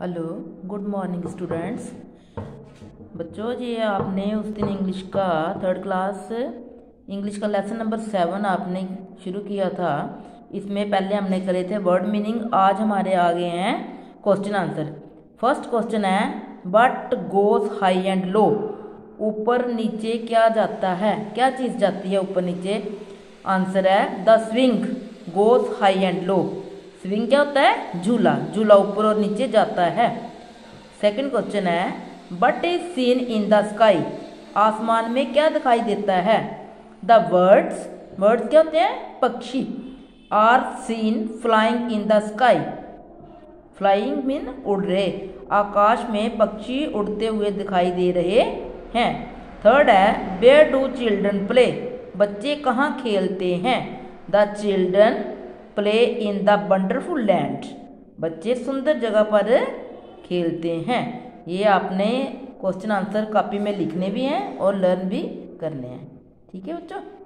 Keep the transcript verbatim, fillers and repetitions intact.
Hello, good morning students. बच्चों, ये आपने उस दिन इंग्लिश का थर्ड क्लास इंग्लिश का लेसन नंबर सेवन आपने शुरू किया था। इसमें पहले हमने करे थे वर्ड मीनिंग। आज हमारे आगे हैं क्वेश्चन आंसर। फर्स्ट क्वेश्चन है, what goes high and low. ऊपर नीचे क्या जाता है, क्या चीज़ जाती है ऊपर नीचे? आंसर है the swing goes high and low. Swing क्या होता है? झूला। झूला ऊपर और नीचे जाता है। सेकंड क्वेश्चन है, what is seen in the sky. आसमान में क्या दिखाई देता है? द बर्ड्स बर्ड्स क्या होते हैं? पक्षी। Are seen flying in the sky. Flying mean उड़ रहे। आकाश में पक्षी उड़ते हुए दिखाई दे रहे हैं। थर्ड है, वेयर डू चिल्ड्रन प्ले। बच्चे कहाँ खेलते हैं? The children play in the wonderful land. बच्चे सुंदर जगह पर खेलते हैं। ये आपने क्वेश्चन आंसर कॉपी में लिखने भी हैं और लर्न भी करने हैं। ठीक है बच्चों।